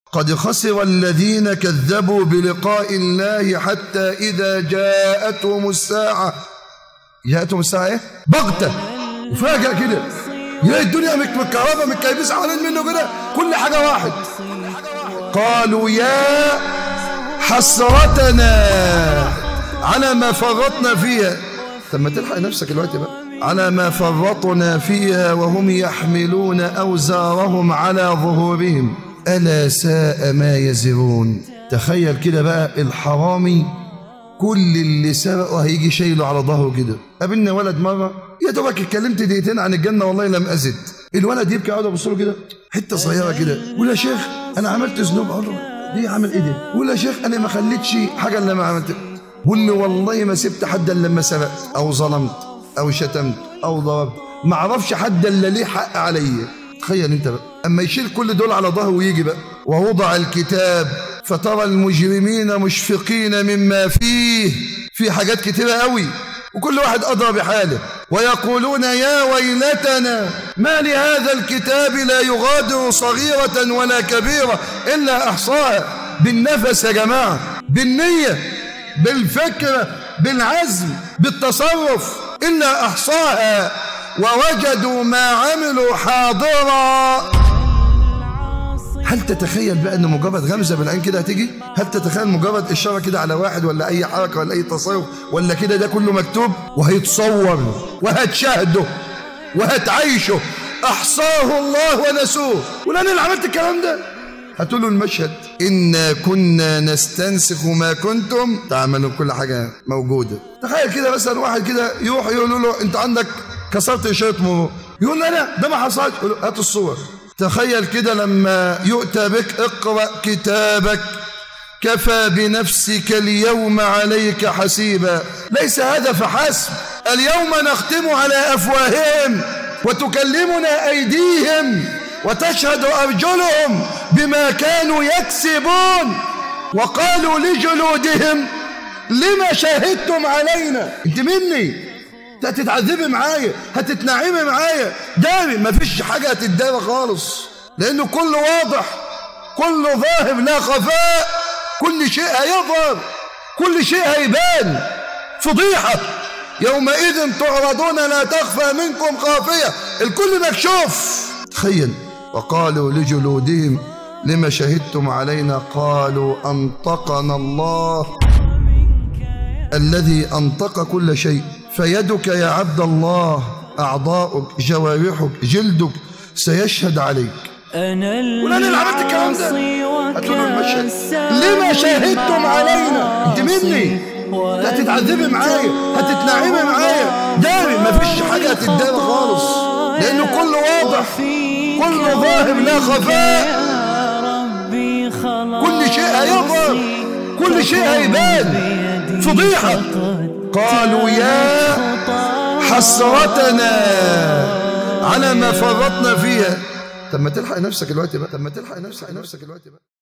قد خسر الذين كذبوا بلقاء الله حتى إذا جاءتهم الساعة إيه؟ بغتة وفاجأ كده، يا الدنيا متكهربة متكيبس حوالين منه كده، كل حاجة واحد. قالوا يا حسرتنا على ما فرطنا فيها. طب ما تلحق نفسك الوقت بقى. على ما فرطنا فيها وهم يحملون أوزارهم على ظهورهم ألا ساء ما يزرون. تخيل كده بقى الحرامي كل اللي سرقه هيجي شايله على ظهره كده. قابلنا ولد مرة يا دوبك اتكلمت دقيقتين عن الجنة والله لم أزد. الولد يبكي قاعد ابص له كده حتة صغيرة كده، ولا شيخ أنا عملت ذنوب. أقول له ليه عمل إيه ده؟ ولا شيخ أنا ما خليتش حاجة إلا ما عملت. واللي والله ما سبت حد إلا لما سرقت أو ظلمت أو شتمت أو ضربت، ما أعرفش حد إلا ليه حق عليا. تخيل أنت بقى أما يشيل كل دول على ظهره ويجي بقى. ووضع الكتاب فترى المجرمين مشفقين مما فيه. في حاجات كتيرة قوي وكل واحد أدرى بحاله. ويقولون يا ويلتنا ما لهذا الكتاب لا يغادر صغيرة ولا كبيرة إلا أحصاها. بالنفس يا جماعة، بالنية، بالفكرة، بالعزم، بالتصرف، إلا أحصاها ووجدوا ما عملوا حاضرا. هل تتخيل بقى أن مجرد غمزة بالعين كده هتيجي؟ هل تتخيل مجرد إشارة كده على واحد ولا أي حركة ولا أي تصرف ولا كده ده كله مكتوب وهيتصور وهتشاهده وهتعيشه؟ أحصاه الله ونسوه. ولأن اللي عملت الكلام ده هتقول له المشهد إنا كنا نستنسخ ما كنتم تعملون. كل حاجة موجودة. تخيل كده مثلا واحد كده يروح يقول له أنت عندك كسرت إشارة مرور، يقول له أنا ده ما حصلش. يقول له هات الصور. تخيل كده لما يؤتى بك اقرأ كتابك كفى بنفسك اليوم عليك حسيبا. ليس هذا فحسب، اليوم نختم على أفواههم وتكلمنا أيديهم وتشهد أرجلهم بما كانوا يكسبون. وقالوا لجلودهم لما شهدتم علينا. انت مني هتتعذبي معايا، هتتنعمي معايا، داري مفيش حاجة هتتدارى خالص، لأنه كله واضح، كله ظاهر لا خفاء، كل شيء هيظهر، كل شيء هيبان. فضيحة يومئذ تعرضون لا تخفى منكم خافية، الكل مكشوف. تخيل وقالوا لجلودهم لما شهدتم علينا قالوا أنطقنا الله الذي أنطق كل شيء. فيدك يا عبد الله أعضاؤك جوارحك جلدك سيشهد عليك. ولأن اللي عملت الكلام ده هتقول له المشهد لما شهدتم علينا. انت مني هتتعذبي معايا، هتتنعمي معايا، داري مفيش حاجة هتتدارى خالص، لأنه كله واضح، كله ظاهر لا خفاء، كل شيء هيظهر، كل شيء هيبان. فضيحة. قالوا يا حسرتنا على ما فرطنا فيها. طب ما تلحق نفسك الوقت بقى.